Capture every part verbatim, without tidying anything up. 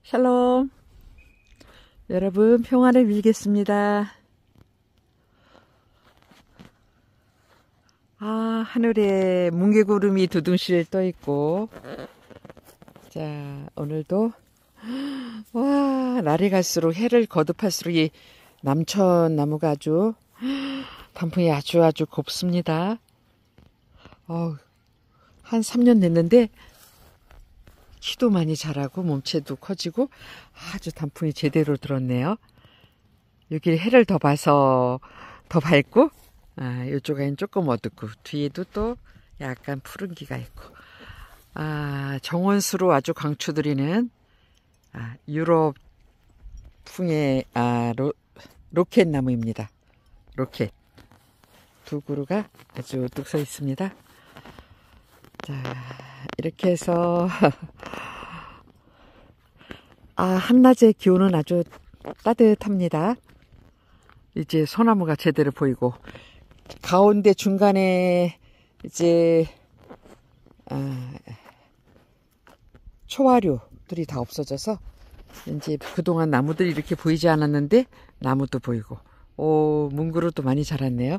샬롬. 여러분 평화를 빌겠습니다. 아, 하늘에 뭉게구름이 두둥실 떠 있고, 자, 오늘도 와, 날이 갈수록 해를 거듭할수록 이 남천 나무가 아주 단풍이 아주 아주 곱습니다. 어, 한 삼 년 됐는데 키도 많이 자라고 몸체도 커지고 아주 단풍이 제대로 들었네요. 여기 해를 더 봐서 더 밝고, 아, 이쪽에는 조금 어둡고, 뒤에도 또 약간 푸른기가 있고, 아, 정원수로 아주 강추드리는 아, 유럽풍의 아, 로, 로켓 나무입니다. 로켓 두 그루가 아주 뚝 서 있습니다. 자, 이렇게 해서 아, 한낮의 기온은 아주 따뜻합니다. 이제 소나무가 제대로 보이고, 가운데 중간에 이제 아, 초화류들이 다 없어져서 이제 그동안 나무들이 이렇게 보이지 않았는데 나무도 보이고, 오, 문구루도 많이 자랐네요.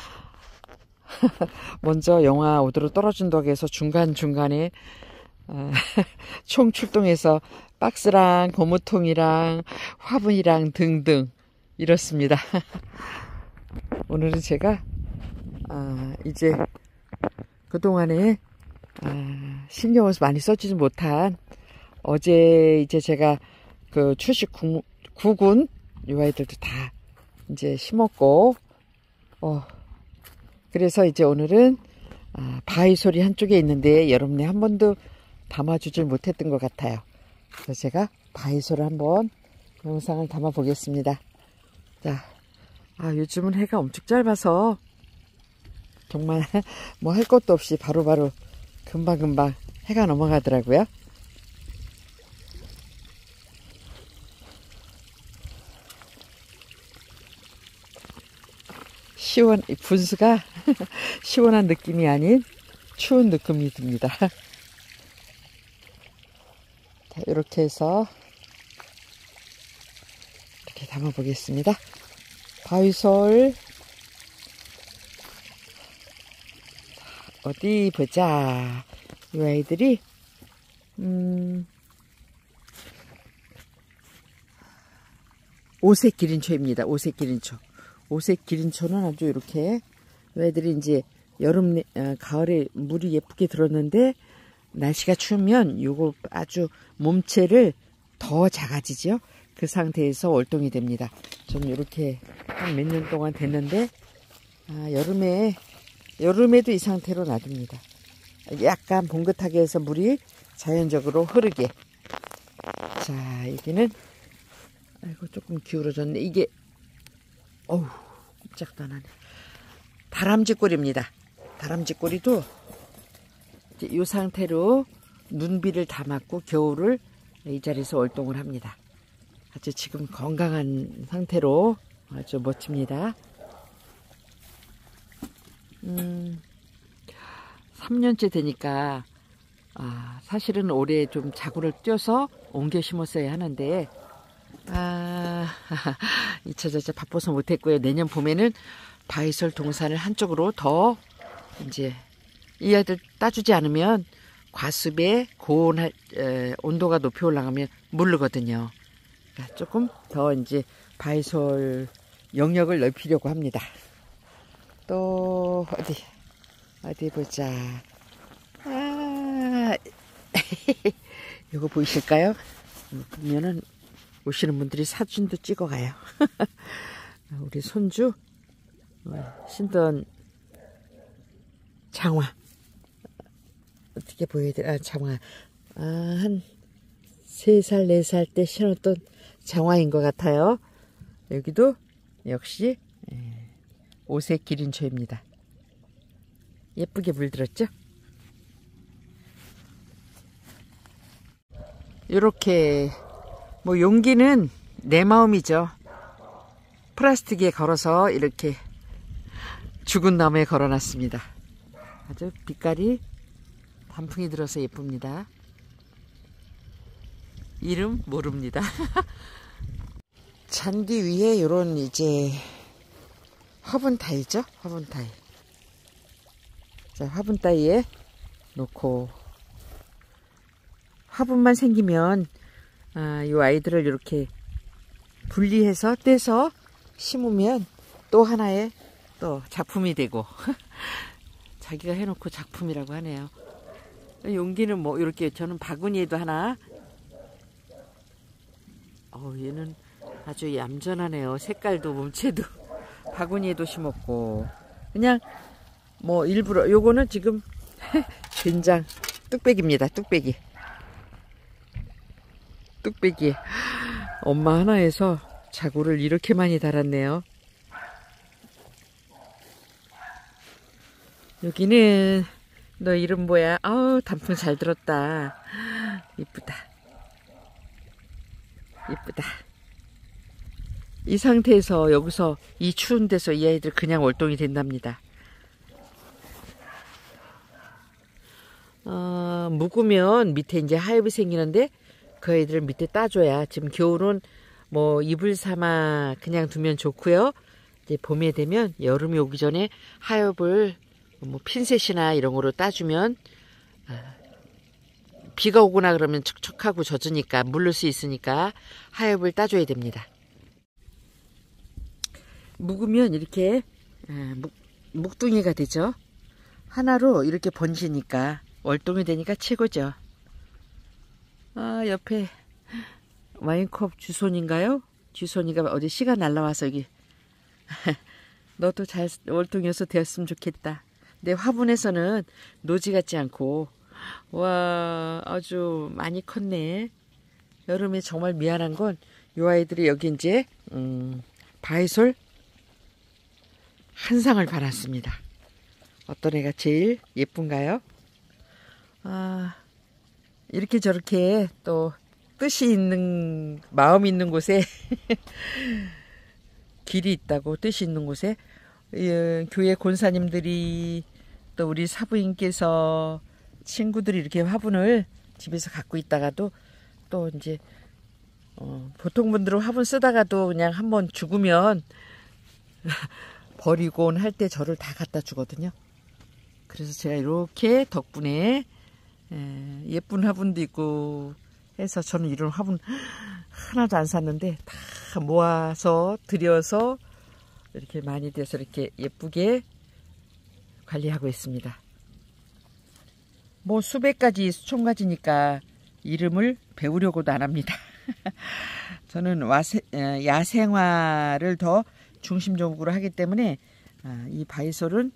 먼저 영하 오 도로 떨어진 덕에서 중간중간에 어, 총 출동해서 박스랑 고무통이랑 화분이랑 등등 이렇습니다. 오늘은 제가 아, 이제 그동안에 아, 신경을 많이 써주지 못한, 어제 이제 제가 그 추식 구, 구군 이 아이들도 다 이제 심었고, 어, 그래서 이제 오늘은 아, 바위솔이 한쪽에 있는데 여러분이 한 번도 담아주질 못했던 것 같아요. 그래서 제가 바위솔을 한번 영상을 담아 보겠습니다. 자, 아, 요즘은 해가 엄청 짧아서 정말 뭐 할 것도 없이 바로바로 금방금방 해가 넘어가더라고요. 시원, 분수가 시원한 느낌이 아닌 추운 느낌이 듭니다. 자, 이렇게 해서 이렇게 담아 보겠습니다. 바위솔 어디 보자. 이 아이들이 음, 오색 기린초입니다. 오색 기린초. 오색 기린초는 아주 이렇게, 이 아이들이 이제 여름, 어, 가을에 물이 예쁘게 들었는데 날씨가 추우면 요거 아주 몸체를 더 작아지죠. 그 상태에서 월동이 됩니다. 저는 이렇게 한 몇 년 동안 됐는데, 아, 여름에 여름에도 이 상태로 놔둡니다. 약간 봉긋하게 해서 물이 자연적으로 흐르게. 자, 여기는 아이고 조금 기울어졌네. 이게 어우, 꼼짝도 안 하네. 다람쥐꼬리입니다. 다람쥐꼬리도 이제 이 상태로 눈비를 다 맞고 겨울을 이 자리에서 월동을 합니다. 아주 지금 건강한 상태로 아주 멋집니다. 음, 삼 년째 되니까 아, 사실은 올해 좀 자구를 띄어서 옮겨 심었어야 하는데, 아, 이차저차 바빠서 못했고요. 내년 봄에는 바위솔 동산을 한쪽으로 더 이제 이 아이들 따주지 않으면 과습에 고온 에, 온도가 높이 올라가면 물르거든요. 그러니까 조금 더 이제 바위솔 영역을 넓히려고 합니다. 또 어디 어디 보자. 아, 이거 보이실까요? 보면은 오시는 분들이 사진도 찍어가요. 우리 손주 신던 장화, 어떻게 보여드려? 아, 장화. 아, 한 세 살, 네 살 때 신었던 장화인 것 같아요. 여기도 역시 오색 기린초입니다. 예쁘게 물들었죠? 이렇게 뭐 용기는 내 마음이죠. 플라스틱에 걸어서 이렇게 죽은 나무에 걸어놨습니다. 아주 빛깔이 단풍이 들어서 예쁩니다. 이름 모릅니다. 잔디 위에 요런 이제 화분 타일죠? 화분 타일. 자, 화분 따위에 놓고 화분만 생기면 아, 이 아이들을 이렇게 분리해서 떼서 심으면 또 하나의 또 작품이 되고 자기가 해놓고 작품이라고 하네요. 용기는 뭐 이렇게 저는 바구니에도 하나. 어, 얘는 아주 얌전하네요. 색깔도 몸체도. 바구니에도 심었고 그냥 뭐 일부러 요거는 지금 된장 뚝배기입니다. 뚝배기 뚝배기 엄마 하나에서 자구를 이렇게 많이 달았네요. 여기는 너 이름 뭐야? 아우 단풍 잘 들었다. 이쁘다 이쁘다. 이 상태에서 여기서 이 추운 데서 이 아이들 그냥 월동이 된답니다. 어, 묵으면 밑에 이제 하엽이 생기는데 그 아이들 밑에 따줘야 지금 겨울은 뭐 이불 삼아 그냥 두면 좋고요. 이제 봄에 되면 여름이 오기 전에 하엽을 뭐 핀셋이나 이런 거로 따주면 비가 오거나 그러면 척척하고 젖으니까 물를 수 있으니까 하엽을 따줘야 됩니다. 묵으면 이렇게 묵, 묵둥이가 되죠. 하나로 이렇게 번지니까 월동이 되니까 최고죠. 아, 옆에 와인컵 주손인가요? 주손이가 어디 씨가 날라와서 여기 너도 잘 월동이어서 되었으면 좋겠다. 내 화분에서는 노지 같지 않고 와 아주 많이 컸네. 여름에 정말 미안한 건 이 아이들이 여기 이제 음, 바이솔 한 상을 받았습니다. 어떤 애가 제일 예쁜가요? 아, 이렇게 저렇게 또 뜻이 있는 마음 있는 곳에 길이 있다고 뜻이 있는 곳에 예, 교회 권사님들이 또 우리 사부인께서 친구들이 이렇게 화분을 집에서 갖고 있다가도 또 이제 어, 보통 분들은 화분 쓰다가도 그냥 한번 죽으면 버리곤 할 때 저를 다 갖다 주거든요. 그래서 제가 이렇게 덕분에 에, 예쁜 화분도 있고 해서 저는 이런 화분 하나도 안 샀는데 다 모아서 들여서 이렇게 많이 돼서 이렇게 예쁘게 관리하고 있습니다. 뭐 수백 가지 수천 가지니까 이름을 배우려고도 안 합니다. 저는 와세, 야생화를 더 중심적으로 하기 때문에 이 바이솔은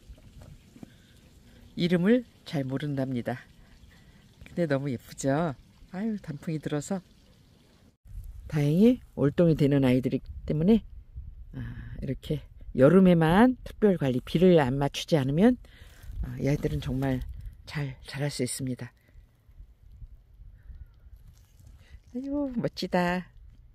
이름을 잘 모른답니다. 근데 너무 예쁘죠? 아유 단풍이 들어서 다행히 월동이 되는 아이들이기 때문에 이렇게 여름에만 특별 관리 비를 안 맞추지 않으면 이 아이들은 정말 잘 자랄 수 있습니다. 아유 멋지다.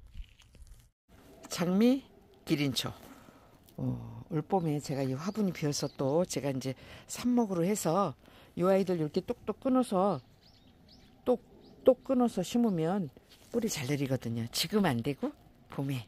장미 기린초. 어, 올봄에 제가 이 화분이 비어서 또 제가 이제 삽목으로 해서 이 아이들 이렇게 똑똑 끊어서 똑똑 끊어서 심으면 뿌리 잘 내리거든요. 지금 안 되고 봄에.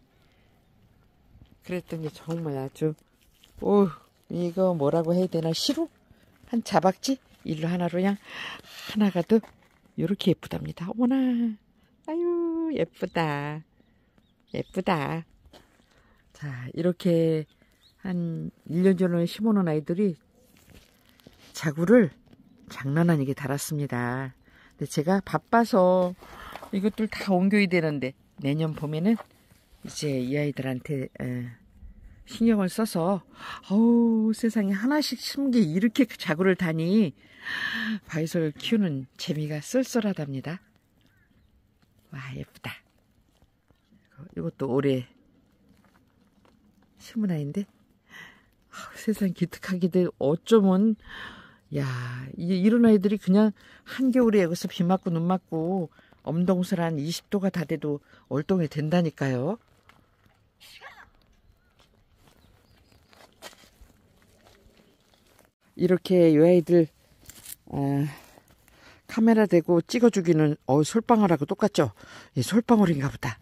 그랬더니 정말 아주 오 이거 뭐라고 해야 되나 시루 한 자박지 일로 하나로 그냥 하나가 더 이렇게 예쁘답니다. 어머나 아유 예쁘다 예쁘다. 자 이렇게 한 일 년 전에 심어놓은 아이들이 자구를 장난 아니게 달았습니다. 근데 제가 바빠서 이것들 다 옮겨야 되는데 내년 봄에는 이제 이 아이들한테 에, 신경을 써서 어우 세상에 하나씩 심은 게 이렇게 자구를 다니 바이솔 키우는 재미가 쏠쏠하답니다. 와 예쁘다. 이것도 올해 심은 아이인데 아우, 세상 기특하기도 어쩌면 야 이런 아이들이 그냥 한겨울에 여기서 비 맞고 눈 맞고 엄동설 한 이십 도가 다 돼도 월동이 된다니까요. 이렇게 이 아이들 아, 카메라 대고 찍어주기는 어 솔방울하고 똑같죠? 예, 솔방울인가 보다.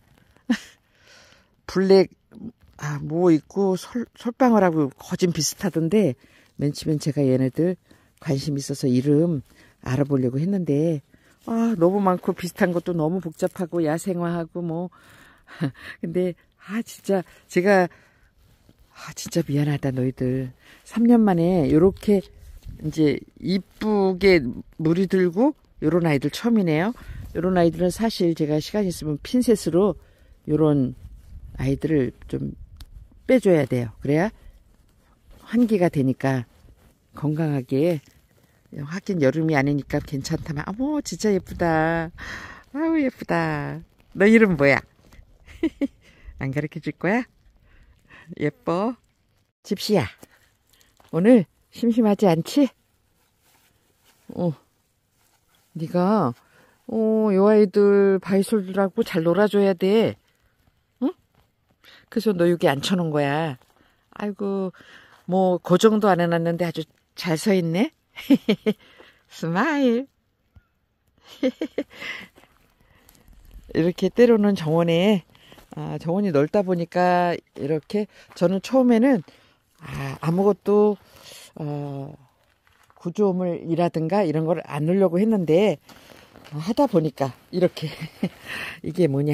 블랙 아, 뭐 있고 솔, 솔방울하고 거진 비슷하던데 맨 처음엔 제가 얘네들 관심 있어서 이름 알아보려고 했는데 아 너무 많고 비슷한 것도 너무 복잡하고 야생화하고 뭐 근데 아 진짜 제가 아 진짜 미안하다 너희들 삼 년 만에 요렇게 이제 이쁘게 물이 들고 요런 아이들 처음이네요. 요런 아이들은 사실 제가 시간 있으면 핀셋으로 요런 아이들을 좀 빼줘야 돼요. 그래야 환기가 되니까 건강하게 하긴 여름이 아니니까 괜찮다만 어머 진짜 예쁘다. 아우 예쁘다. 너 이름 뭐야? 안 가르쳐 줄 거야? 예뻐. 집시야 오늘 심심하지 않지? 어, 네가 어, 요 아이들 바이솔들하고 잘 놀아줘야 돼. 응? 그래서 너 여기 앉혀놓은 거야. 아이고 뭐 고정도 안 해놨는데 아주 잘 서 있네. 스마일. 이렇게 때로는 정원에 아, 정원이 넓다 보니까 이렇게 저는 처음에는 아, 아무것도 어, 구조물이라든가 이런 걸 안 넣으려고 했는데 어, 하다 보니까 이렇게 이게 뭐냐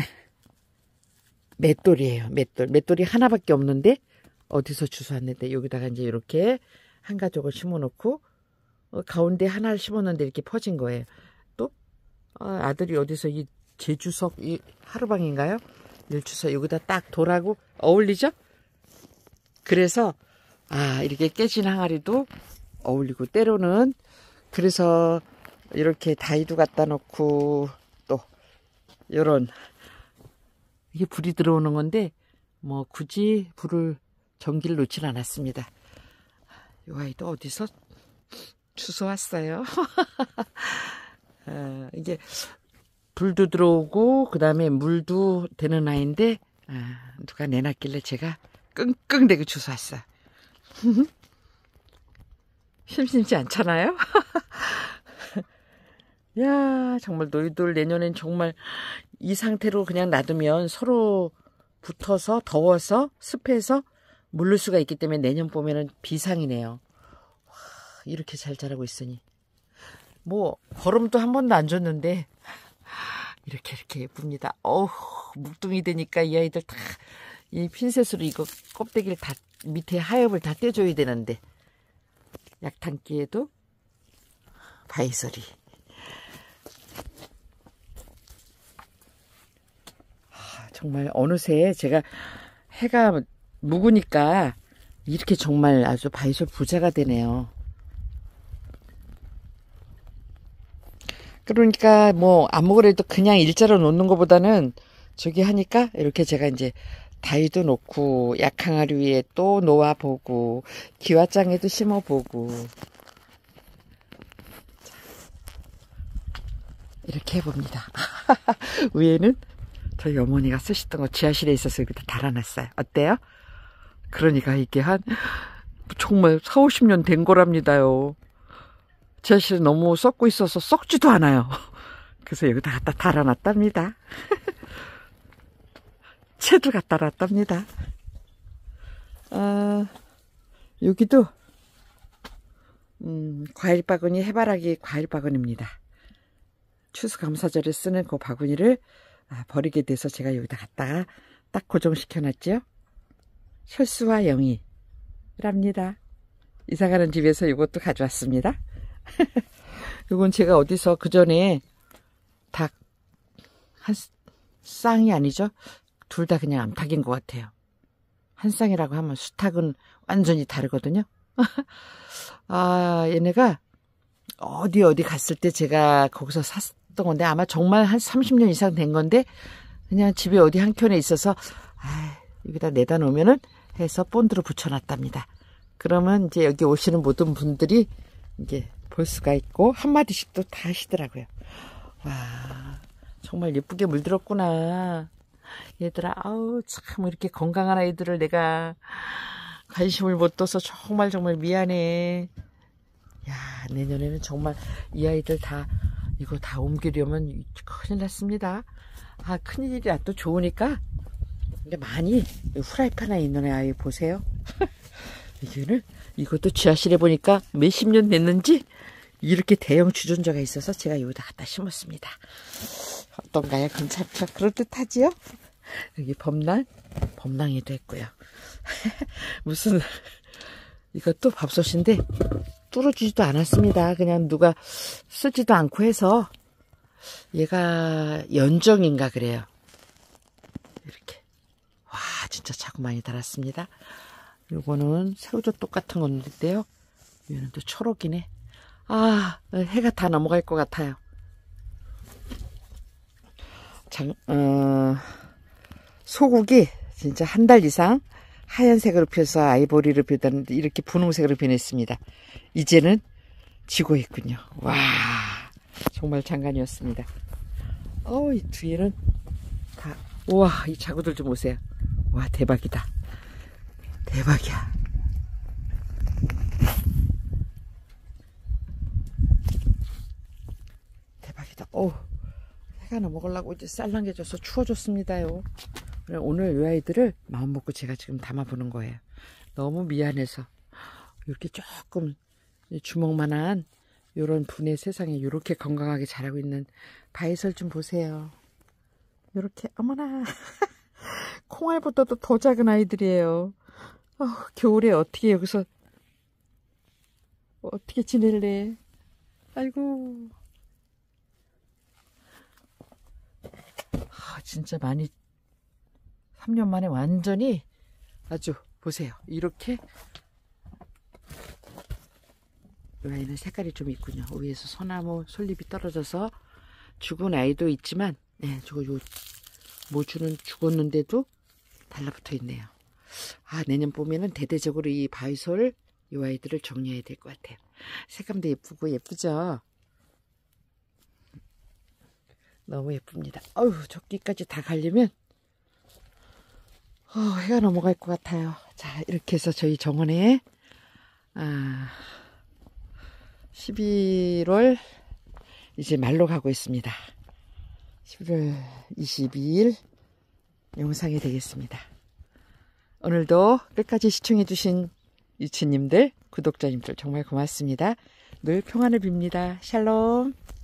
맷돌이에요. 맷돌. 맷돌이 하나밖에 없는데 어디서 주워왔는데 여기다가 이제 이렇게 한 가족을 심어 놓고 어, 가운데 하나를 심었는데 이렇게 퍼진 거예요. 또 어, 아들이 어디서 이 제주석 이 하루방인가요? 일주석 여기다 딱 돌하고 어울리죠? 그래서 아 이렇게 깨진 항아리도 어울리고 때로는 그래서 이렇게 다이도 갖다 놓고 또 요런 이게 불이 들어오는 건데 뭐 굳이 불을 전기를 놓질 않았습니다. 이 아이도 어디서 주워왔어요. 아, 이게 불도 들어오고 그 다음에 물도 되는 아이인데 아, 누가 내놨길래 제가 끙끙대고 주워왔어요. 심심치 않잖아요? 야 정말 너희들 내년엔 정말 이 상태로 그냥 놔두면 서로 붙어서 더워서 습해서 물릴 수가 있기 때문에 내년 봄에는 비상이네요. 와, 이렇게 잘 자라고 있으니 뭐 거름도 한 번도 안 줬는데 이렇게 이렇게 예쁩니다. 어우 묵둥이 되니까 이 아이들 다 이 핀셋으로 이거 껍데기를 다 밑에 하엽을 다 떼줘야 되는데 약탕기에도 바이솔이 아, 정말 어느새 제가 해가 묵으니까 이렇게 정말 아주 바이솔 부자가 되네요. 그러니까 뭐 아무래도 그냥 일자로 놓는 것보다는 저기 하니까 이렇게 제가 이제 다이도 놓고 약항아리 위에 또 놓아보고 기와장에도 심어보고 이렇게 해봅니다. 위에는 저희 어머니가 쓰시던 거 지하실에 있어서 여기다 달아놨어요. 어때요? 그러니까 이게 한 정말 사오십 년 된 거랍니다요. 지하실에 너무 썩고 있어서 썩지도 않아요. 그래서 여기다 갖다 달아놨답니다. 채도 갖다 놨답니다. 아, 여기도 음, 과일 바구니 해바라기 과일 바구니입니다. 추수감사절에 쓰는 그 바구니를 아, 버리게 돼서 제가 여기다 갖다가 딱 고정시켜 놨죠. 철수와 영희랍니다. 이사가는 집에서 이것도 가져왔습니다. 이건 제가 어디서 그 전에 닭 한 쌍이 아니죠. 둘 다 그냥 암탉인 것 같아요. 한 쌍이라고 하면 수탉은 완전히 다르거든요. 아 얘네가 어디 어디 갔을 때 제가 거기서 샀던 건데 아마 정말 한 삼십 년 이상 된 건데 그냥 집에 어디 한켠에 있어서 아, 여기다 내다 놓으면은 해서 본드로 붙여놨답니다. 그러면 이제 여기 오시는 모든 분들이 이제 볼 수가 있고 한마디씩 또 다 하시더라고요. 와 정말 예쁘게 물들었구나. 얘들아 아우 참 이렇게 건강한 아이들을 내가 관심을 못 둬서 정말 정말 미안해. 야 내년에는 정말 이 아이들 다 이거 다 옮기려면 큰일 났습니다. 아, 큰일이라 또 좋으니까. 근데 많이 후라이팬에 있는 애 보세요. 이거는 이것도 지하실에 보니까 몇십 년 됐는지 이렇게 대형 주전자가 있어서 제가 여기다 갖다 심었습니다. 어떤가요? 괜찮죠? 그럴듯하지요? 여기 범랑, 범랑이도 했고요. 무슨 이것도 밥솥인데 뚫어지지도 않았습니다. 그냥 누가 쓰지도 않고 해서 얘가 연정인가 그래요. 이렇게. 와, 진짜 자구 많이 달았습니다. 요거는 새우젓 똑같은 건데요. 얘는 또 초록이네. 아, 해가 다 넘어갈 것 같아요. 장, 어, 소고기 진짜 한 달 이상 하얀색으로 펴서 아이보리로 펴었는데 이렇게 분홍색으로 변했습니다. 이제는 지고 있군요. 와, 정말 장관이었습니다. 어, 이 뒤에는 다, 우와, 이 자구들 좀 보세요. 와, 대박이다. 대박이야. 대박이다. 오, 해가 넘어가려고 이제 쌀랑해져서 추워졌습니다요. 오늘 이 아이들을 마음 먹고 제가 지금 담아보는 거예요. 너무 미안해서. 이렇게 조금 주먹만한 요런 분의 세상에 이렇게 건강하게 자라고 있는 바이설 좀 보세요. 이렇게, 어머나. 콩알보다도 더 작은 아이들이에요. 어, 겨울에 어떻게 여기서 어떻게 지낼래? 아이고. 아, 진짜 많이 삼 년 만에 완전히 아주 보세요. 이렇게 이 아이는 색깔이 좀 있군요. 위에서 소나무 솔잎이 떨어져서 죽은 아이도 있지만, 네, 저거 요 모주는 죽었는데도 달라붙어 있네요. 아, 내년 봄에는 대대적으로 이 바이솔 이 아이들을 정리해야 될 것 같아요. 색감도 예쁘고 예쁘죠? 너무 예쁩니다. 어휴, 저기까지 다 가려면 어, 해가 넘어갈 것 같아요. 자, 이렇게 해서 저희 정원에 아, 십일월 이제 말로 가고 있습니다. 십일월 이십이일 영상이 되겠습니다. 오늘도 끝까지 시청해주신 유치님들, 구독자님들 정말 고맙습니다. 늘 평안을 빕니다. 샬롬.